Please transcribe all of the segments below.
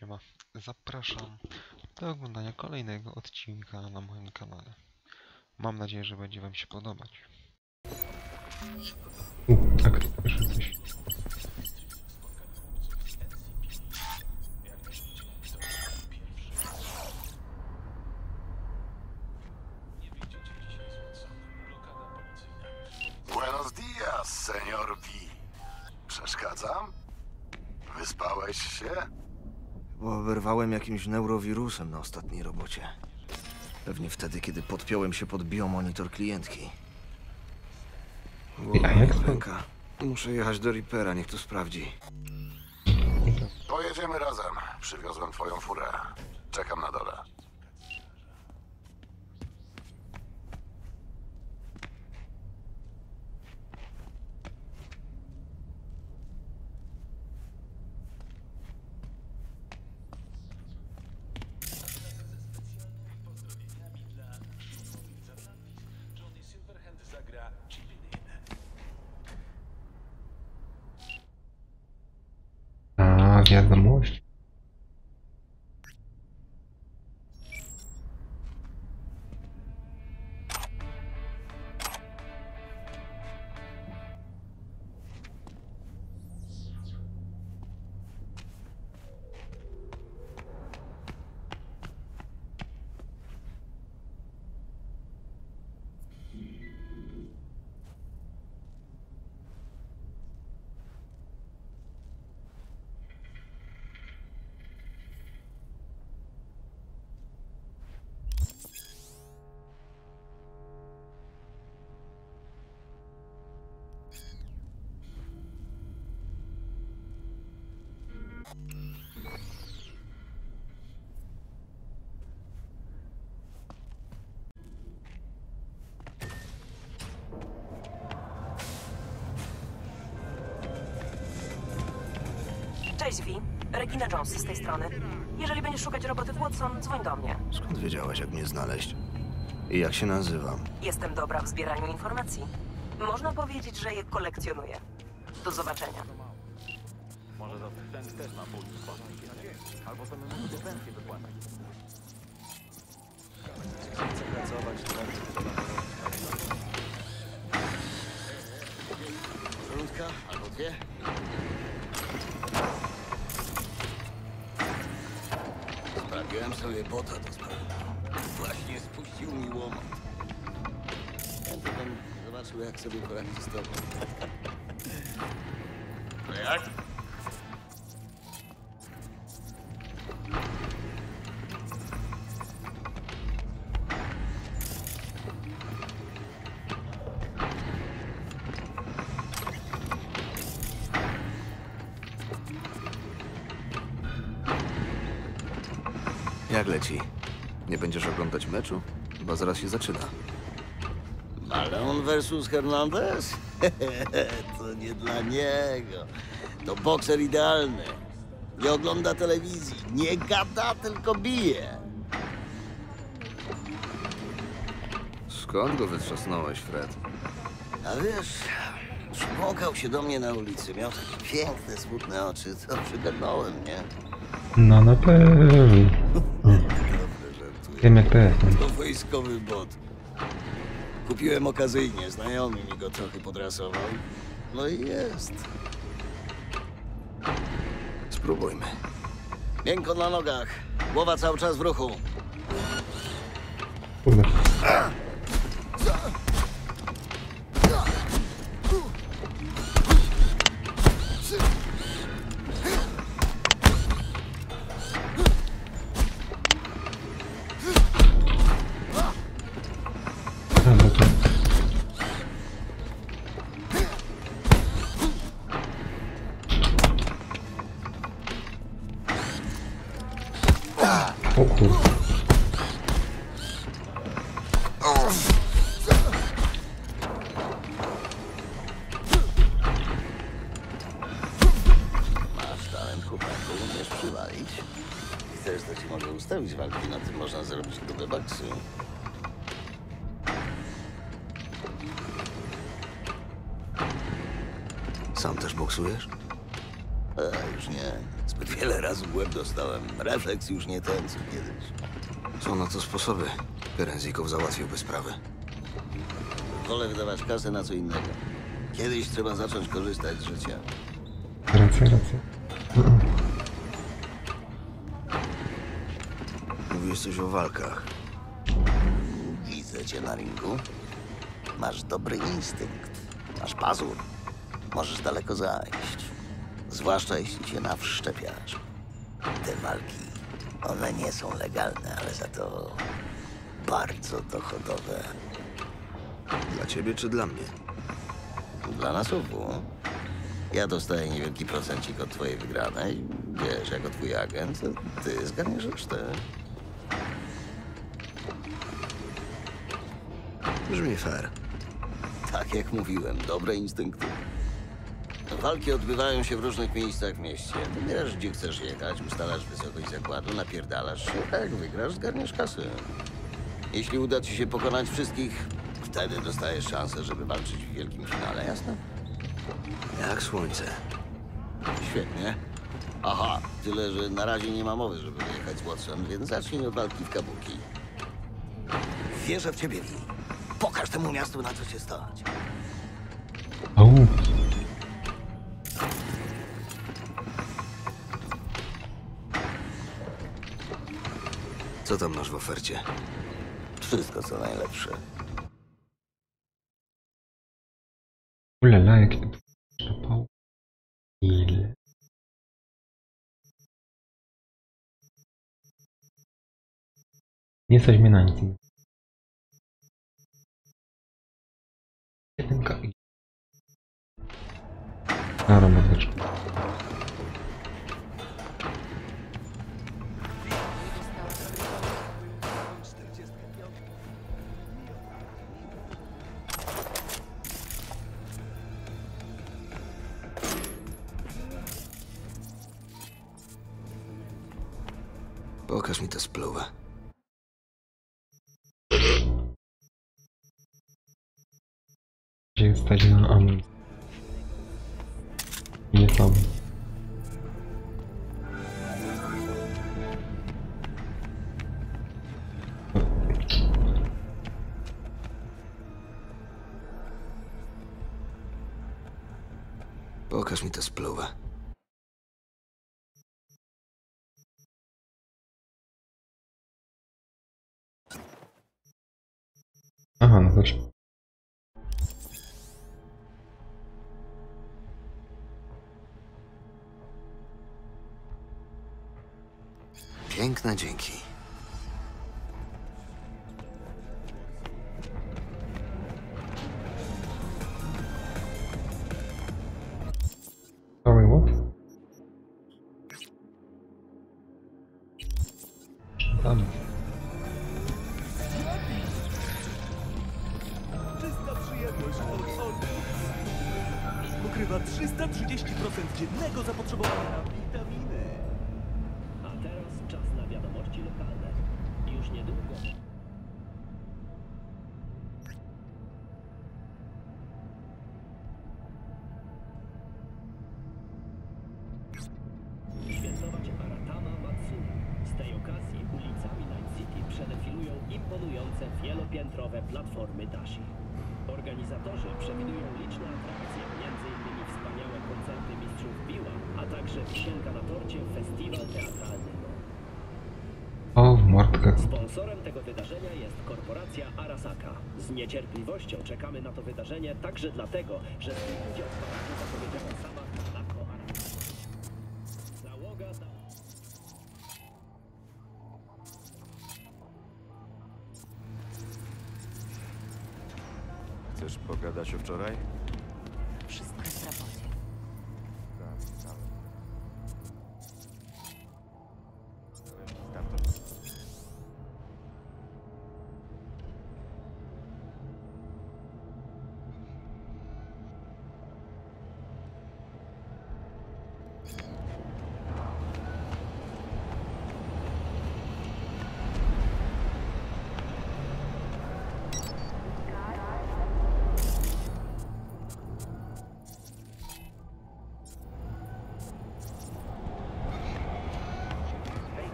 Siema, zapraszam do oglądania kolejnego odcinka na moim kanale. Mam nadzieję, że będzie wam się podobać. Tak, proszę coś. Buenos dias, senior V. Przeszkadzam? Wyspałeś się? Bo wyrwałem jakimś neurowirusem na ostatniej robocie. Pewnie wtedy, kiedy podpiąłem się pod biomonitor klientki. A jak to? Ręka. Muszę jechać do Reapera, niech to sprawdzi. Pojedziemy razem. Przywiozłem twoją furę. Czekam na dole. A, wiadomość. Cześć, Vi. Regina Jones z tej strony. Jeżeli będziesz szukać roboty w Watson, dzwoń do mnie. Skąd wiedziałaś, jak mnie znaleźć? I jak się nazywam? Jestem dobra w zbieraniu informacji. Można powiedzieć, że je kolekcjonuję. Do zobaczenia. Może za ten też ma pół albo to my do pensji wypłacać. Chcę pracować, Żółtka albo dwie? Sprawiłem sobie bota do sprawdzenia. Właśnie spuścił mi łomot. Ja bym zobaczył, jak sobie poradzić z tobą. No jak? Jak leci? Nie będziesz oglądać meczu? Chyba zaraz się zaczyna. Malone versus Hernandez? To nie dla niego. To bokser idealny. Nie ogląda telewizji. Nie gada, tylko bije. Skąd go wytrzasnąłeś, Fred? A wiesz, przymokał się do mnie na ulicy. Miał takie piękne, smutne oczy. To przygarnąłem, nie? No na pewno. Dobrze, żartuję. Wiem jak to jest. To wojskowy bot. Kupiłem okazyjnie. Znajomy mi go trochę podrasował. No i jest. Spróbujmy. Miękko na nogach. Głowa cały czas w ruchu. Kurde. Dobra, to... O kurde. Masz talent, chłopaku, umiesz przywalić. Chcesz, to ci mogę ustawić walki, na tym można zrobić grube baksy. Sam też boksujesz? Już nie. Zbyt wiele razy w łeb dostałem. Refleks już nie ten, co kiedyś. Są na to sposoby. Kerenzikow załatwiłby sprawę. Wolę wydawać kasę na co innego. Kiedyś trzeba zacząć korzystać z życia. Racja. Mówisz coś o walkach. Widzę cię na ringu. Masz dobry instynkt. Masz pazur. Możesz daleko zajść. Zwłaszcza jeśli się nawszczepiasz. Te walki, one nie są legalne, ale za to bardzo dochodowe. Dla ciebie czy dla mnie? Dla nas obu. Ja dostaję niewielki procencik od twojej wygranej. Wiesz, jako twój agent, ty zgarniesz resztę. Brzmi fair. Tak jak mówiłem, dobre instynkty. Walki odbywają się w różnych miejscach w mieście. Wybierasz, gdzie chcesz jechać, ustalasz wysokość zakładu, napierdalasz się. Jak wygrasz, zgarniesz kasę. Jeśli uda ci się pokonać wszystkich, wtedy dostajesz szansę, żeby walczyć w wielkim finale, jasne? Jak słońce. Świetnie. Aha, tyle, że na razie nie ma mowy, żeby wyjechać z Watson, więc zacznij od walki w Kabuki. Wierzę w ciebie, Wi. Pokaż temu miastu, na co się stać. Au. Co tam masz w ofercie? Wszystko, co najlepsze. Ulala, jakie tu szczepał. Ile? Nie stać mnie na nic. Jedynka i... Aromatyczka. Pokaż mi tę spluwę. Gdzie stać na amen. Nie tam. Pokaż mi tę spluwę. Aha, no to się... Piękne dzięki. Sorry, what? Tam. Czysta przyjemność od Orbis. Pokrywa 330% dziennego zapotrzebowania na witaminy. A teraz czas na wiadomości lokalne. Już niedługo. Świętować Aratama Matsuri. Z tej okazji ulicami Night City przedefilują imponujące wielopiętrowe platformy Dashi. Organizatorzy przewidują liczne atrakcje, m.in. wspaniałe koncerty mistrzów Biła, a także wisienka na torcie festiwal teatralny. O, w mordkę. Sponsorem tego wydarzenia jest korporacja Arasaka. Z niecierpliwością czekamy na to wydarzenie także dlatego, że współudział w paradu zapowiedziała sama Kanako Arasaka. Załoga da... Chcesz pogadać o wczoraj? Wszystko jest w raporcie.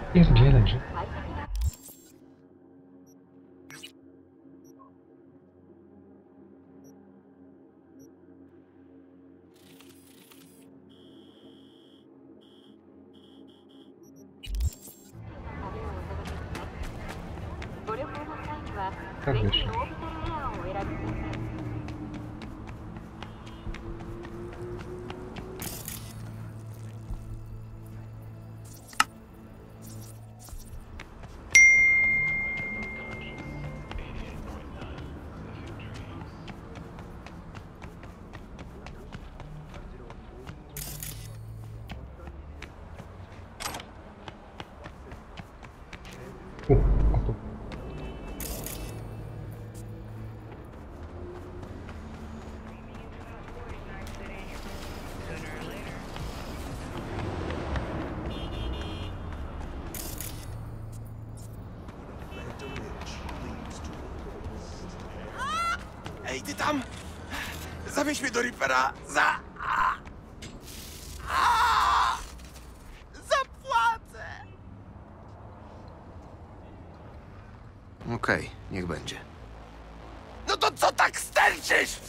Pierdzielę, że... Tak wyszło. A tu. Ej, ty tam! Zawieź mnie do Reapera za... Zapłacę! Okej, niech będzie. No to co tak sterczysz?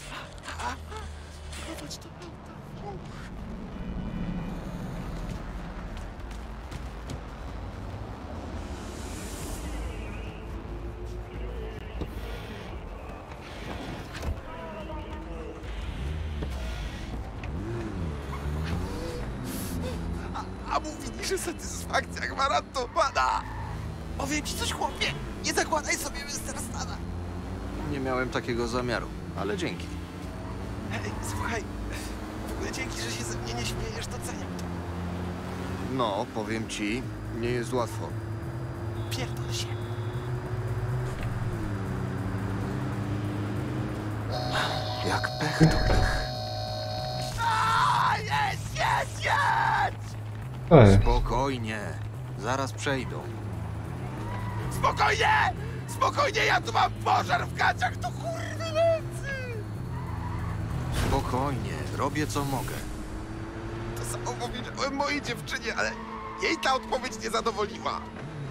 A mówili, że satysfakcja gwarantowana. Powiem ci coś, chłopie. Nie zakładaj sobie Mr. Stana. Nie miałem takiego zamiaru, ale dzięki. Hej, słuchaj. W ogóle dzięki, że się ze mnie nie śmiejesz, doceniam to. No, powiem ci, nie jest łatwo. Pierdol się. Jak pech to pech. Jedź! Ej, Spokojnie, zaraz przejdą. Spokojnie! Spokojnie, ja tu mam pożar w gaciach, to kurwy lecy! Spokojnie, robię co mogę. To samo powiedziałem mojej dziewczynie, ale jej ta odpowiedź nie zadowoliła.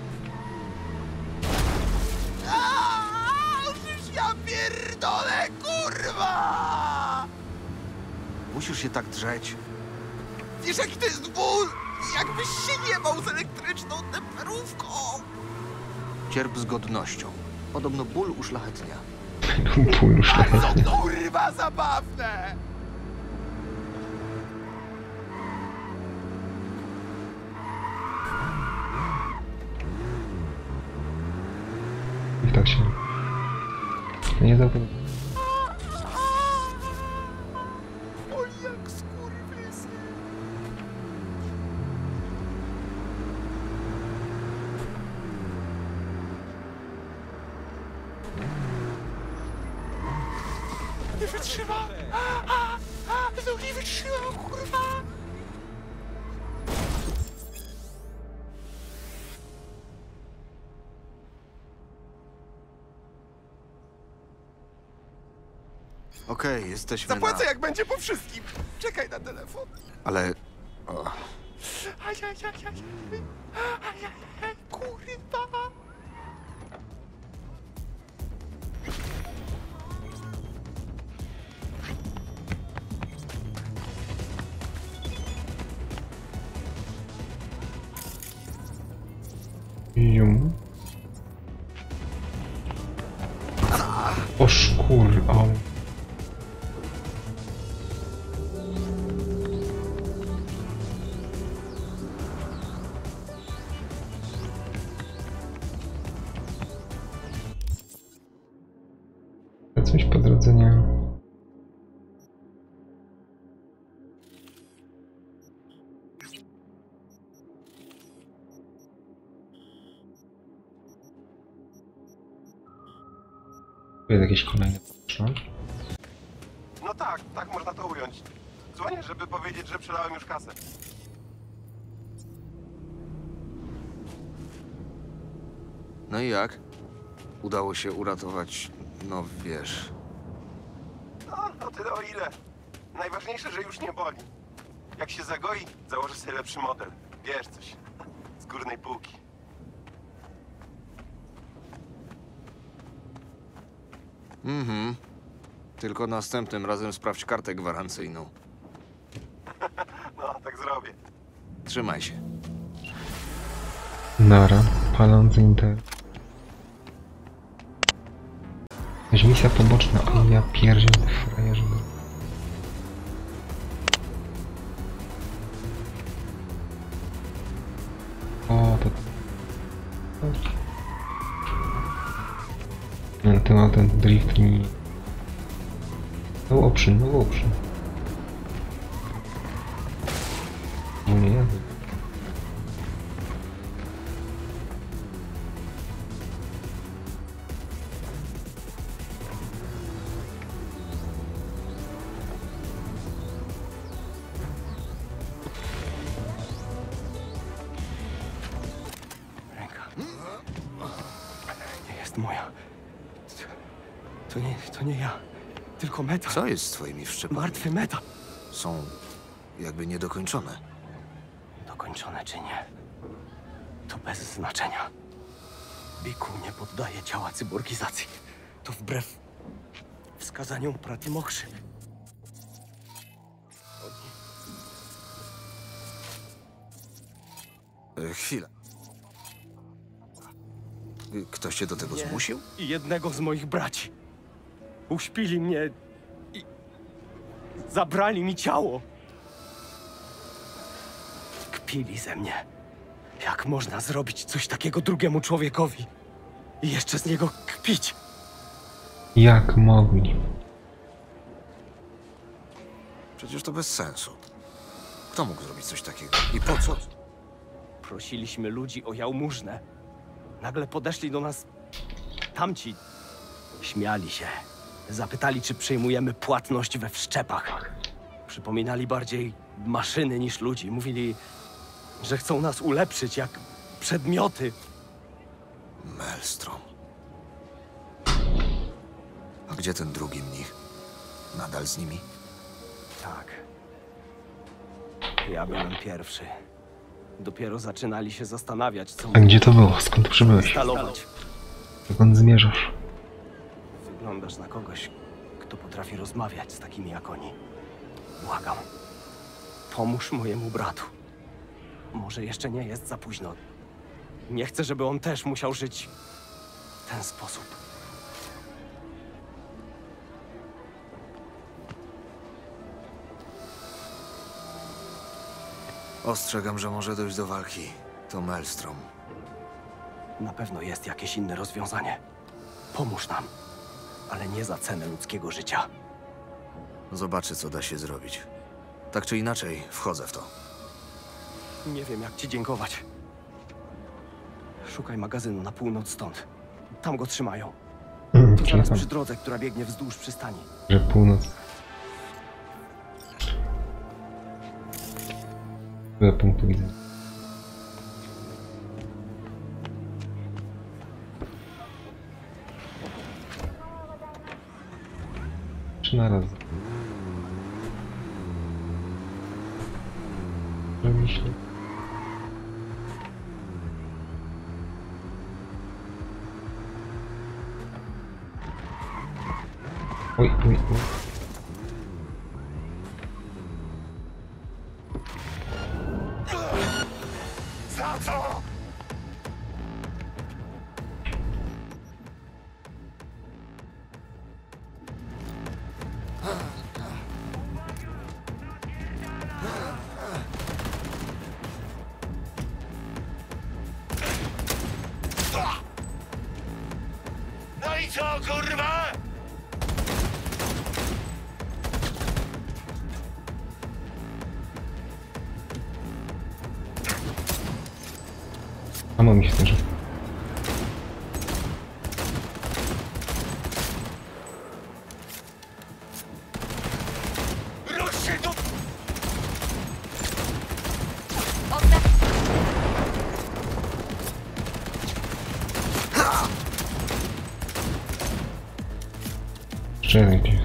Żyż ja pierdolę, kurwa! Musisz się tak drzeć. Wiesz, jaki to jest ból? Jakbyś się jebał z elektryczną temperówką. Cierp z godnością. Podobno ból uszlachetnia. tu już A co kurwa zabawne! I tak się... Nie zapomnę. Oj, jak skurwysy! Nie wytrzyma! Znowu nie wytrzymam, kurwa! Okej, jesteśmy Zapłacę, na... jak będzie po wszystkim. Czekaj na telefon. Ale... O, Ajajajaj, kurwa! Jum. O szkur, au. Coś po drodze nie. Tu jest jakieś kolejne potrzeby. No tak, tak można to ująć. Dzwonię, żeby powiedzieć, że przelałem już kasę. no i jak? Udało się uratować... No wiesz... No, o tyle o ile. Najważniejsze, że już nie boli. Jak się zagoi, założę sobie lepszy model. Wiesz coś. Z górnej półki. Tylko następnym razem sprawdź kartę gwarancyjną. No, tak zrobię. Trzymaj się. Nara, palący internet. Jakaś misja poboczna, o ja pierdzielę frajerze. O, to... Ten drift mi... No option. No nie jadę. Ręka. Nie jest moja. To nie ja. Tylko metal. Co jest z twoimi wszczepami? Martwy metal. Są jakby niedokończone. Dokończone czy nie, to bez znaczenia. Biku nie poddaje ciała cyborgizacji. To wbrew wskazaniom Pratimochrzy. Chwila. Ktoś cię do tego Nie. zmusił? I jednego z moich braci. Uśpili mnie i zabrali mi ciało. Kpili ze mnie. Jak można zrobić coś takiego drugiemu człowiekowi i jeszcze z niego kpić? Jak mogli? Przecież to bez sensu. Kto mógł zrobić coś takiego? I po co? Prosiliśmy ludzi o jałmużnę. Nagle podeszli do nas tamci. Śmiali się. Zapytali, czy przyjmujemy płatność we wszczepach. Przypominali bardziej maszyny niż ludzi. Mówili, że chcą nas ulepszyć jak przedmioty. Maelstrom. A gdzie ten drugi mnich? Nadal z nimi? Tak. Ja byłem pierwszy. Dopiero zaczynali się zastanawiać, co A gdzie to było? Skąd przybyłeś? instalować. Dokąd zmierzasz? Wyglądasz na kogoś, kto potrafi rozmawiać z takimi jak oni. Błagam. Pomóż mojemu bratu. Może jeszcze nie jest za późno. Nie chcę, żeby on też musiał żyć w ten sposób. Ostrzegam, że może dojść do walki. To Maelstrom. Na pewno jest jakieś inne rozwiązanie. Pomóż nam, ale nie za cenę ludzkiego życia. Zobaczy, co da się zrobić. Tak czy inaczej, wchodzę w to. Nie wiem, jak ci dziękować. Szukaj magazynu na północ stąd. Tam go trzymają. To Czyli zaraz tam, przy drodze, która biegnie wzdłuż przystani. że północ. Tyle punktu widzenia. Czy na raz? Myślę. Oj. Za co? No i co, kurwa? Amo mi się też. Rusz się tu! Jeszcze jeden gdzieś.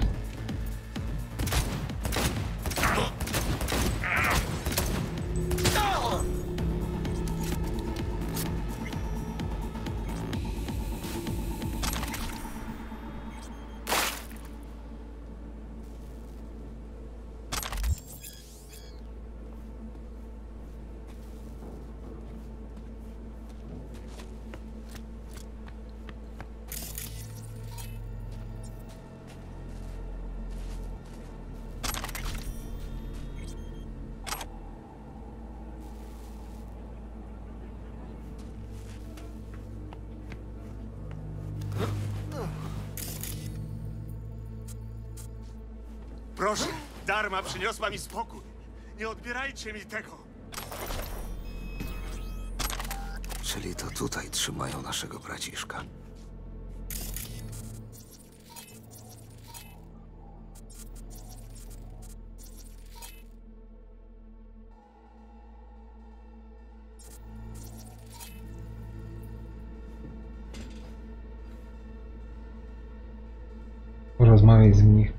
zdarma przyniosła mi spokój. Nie odbierajcie mi tego. Czyli to tutaj trzymają naszego braciszka. Porozmawiaj z nich.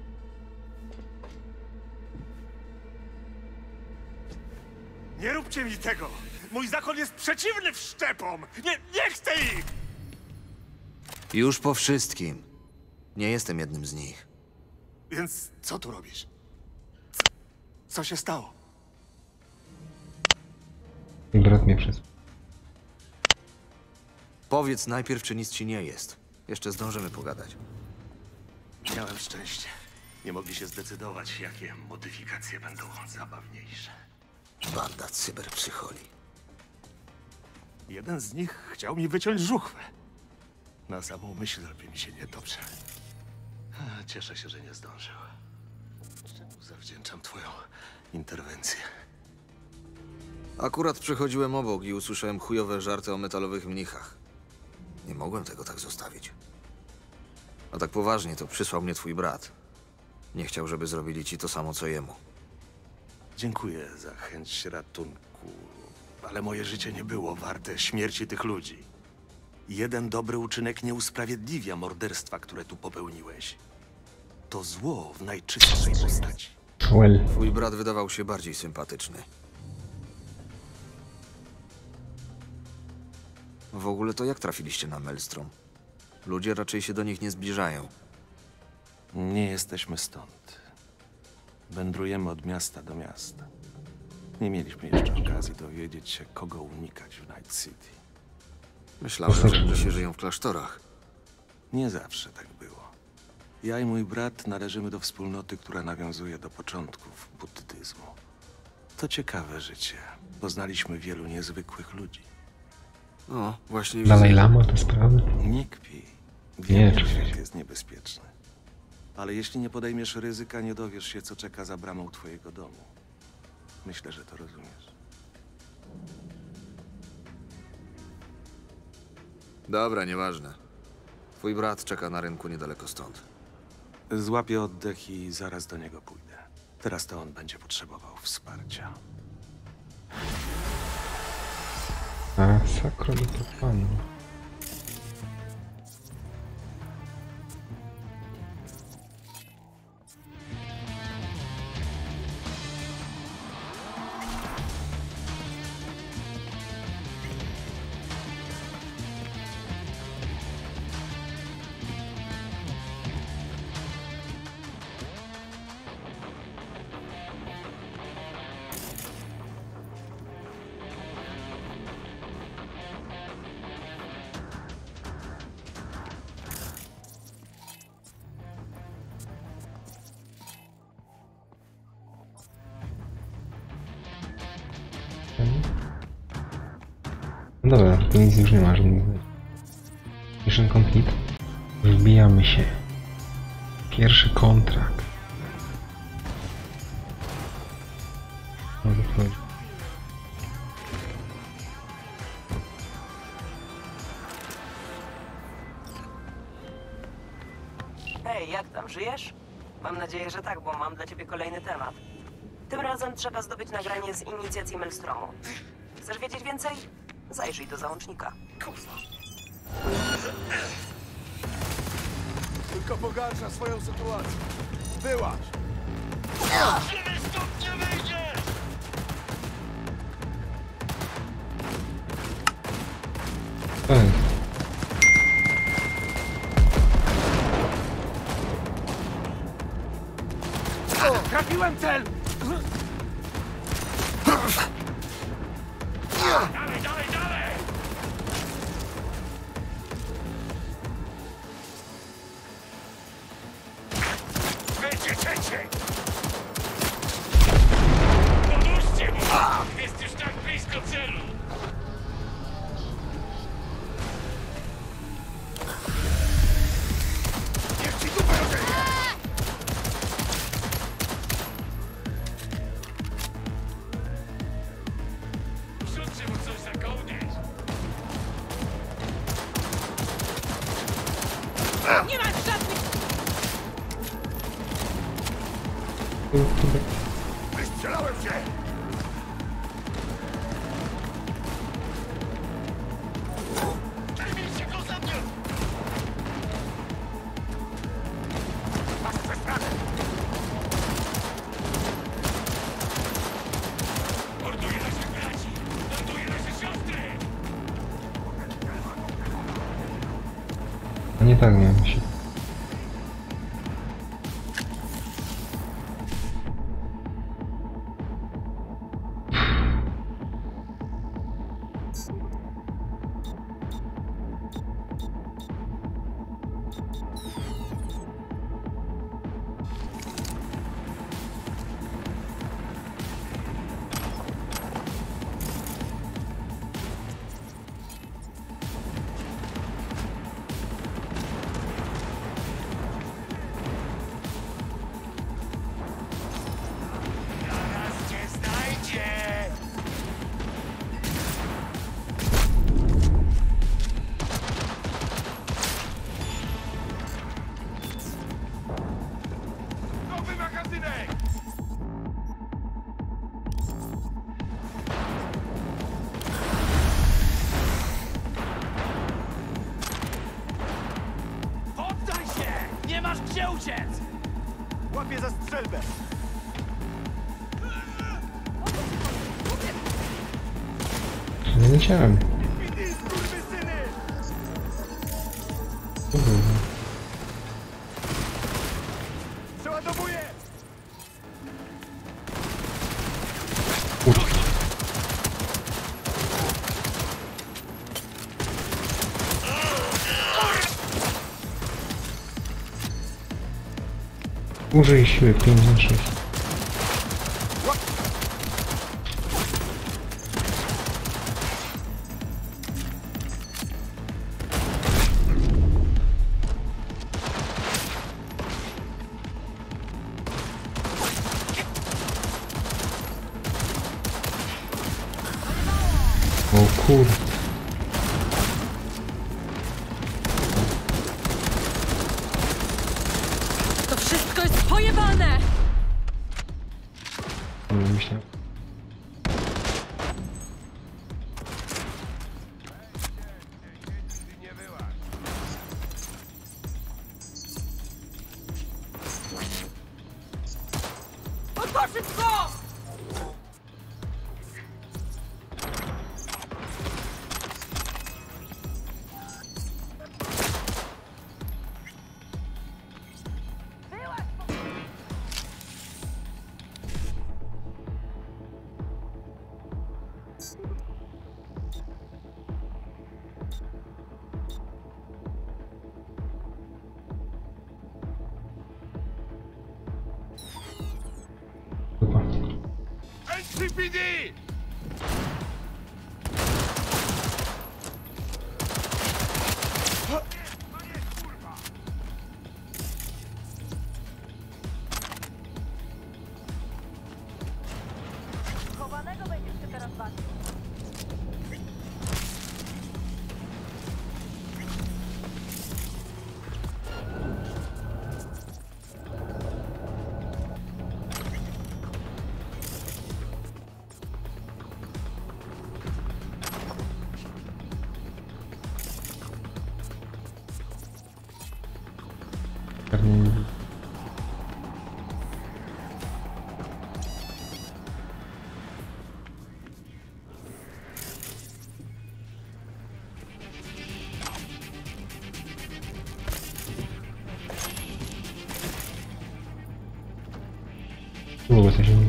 Nie róbcie mi tego! Mój zakon jest przeciwny wszczepom! Nie chcę ich! Już po wszystkim. Nie jestem jednym z nich. Więc co tu robisz? Co się stało? I brat mnie przesłał. Powiedz najpierw, czy nic ci nie jest. Jeszcze zdążymy pogadać. Miałem szczęście. Nie mogli się zdecydować, jakie modyfikacje będą zabawniejsze. Banda cyberpsycholi. Jeden z nich chciał mi wyciąć żuchwę. Na samą myśl robi mi się niedobrze. Cieszę się, że nie zdążył. Czemu zawdzięczam twoją interwencję? Akurat przechodziłem obok i usłyszałem chujowe żarty o metalowych mnichach. Nie mogłem tego tak zostawić. A tak poważnie, to przysłał mnie twój brat. Nie chciał, żeby zrobili ci to samo, co jemu. Dziękuję za chęć ratunku, ale moje życie nie było warte śmierci tych ludzi. Jeden dobry uczynek nie usprawiedliwia morderstwa, które tu popełniłeś. To zło w najczystszej postaci. Well. Twój brat wydawał się bardziej sympatyczny. W ogóle to jak trafiliście na Maelstrom? Ludzie raczej się do nich nie zbliżają. Nie jesteśmy stąd. Wędrujemy od miasta do miasta. Nie mieliśmy jeszcze okazji dowiedzieć się, kogo unikać w Night City. Myślałem, że ludzie żyją w klasztorach. Nie zawsze tak było. Ja i mój brat należymy do wspólnoty, która nawiązuje do początków buddyzmu. To ciekawe życie. Poznaliśmy wielu niezwykłych ludzi. No, właśnie Dalaj widzę. Lama te sprawy? Nie kpi. Nie, Wiem, że oczywiście. świat jest niebezpieczny. Ale jeśli nie podejmiesz ryzyka, nie dowiesz się, co czeka za bramą twojego domu. Myślę, że to rozumiesz. Dobra, nieważne. Twój brat czeka na rynku niedaleko stąd. Złapię oddech i zaraz do niego pójdę. Teraz to on będzie potrzebował wsparcia. A, sakro to pan. No dobra, tu nic już nie ma, żadnych zdań. Mission complete. Wbijamy się. Pierwszy kontrakt. No dokładnie. Hej, jak tam, żyjesz? Mam nadzieję, że tak, bo mam dla ciebie kolejny temat. Tym razem trzeba zdobyć nagranie z inicjacji Maelstromu. Chcesz wiedzieć więcej? Zajrzyj do załącznika. Tylko pogarsza swoją sytuację. Wyłaź! To jest. Trafiłem cel! Cięcie! Pomóżcie mu! Jest już tak blisko celu! Nie masz żadnych... Wystrzelałem się! Zajmijcie go za mnie! Masz przestranę! Morduje naszych braci! Morduje nasze siostry! A nie tak miałem się. Zaraz cię znajdzie! Nowy magazynek! Poddaj się! Nie masz gdzie uciec! Łapię za strzelbę! Nie leciałem. Idy, skurwysyny! Przeładowuję! Użyj siły 5 na 6. O kur... To wszystko jest pojebane! Myślę. To szybko! Chyba. NCPD! Chowanego będziesz się teraz bawić. Pewnie... Długo coś nie...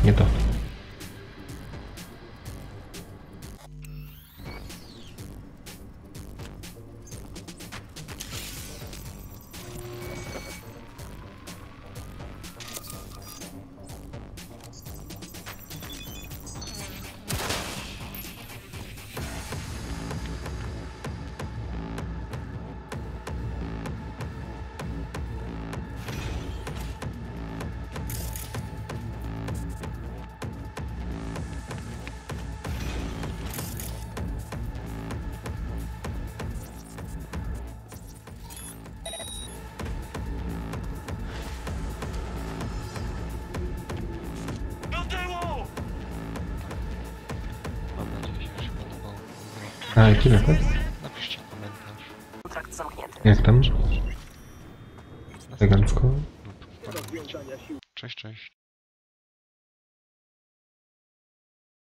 nie to. Mam nadzieję, że się podobał. A, jaki napad? Napiszcie komentarz. Kontrakt zamknięty. Jak tam? Elegancko. Cześć, cześć.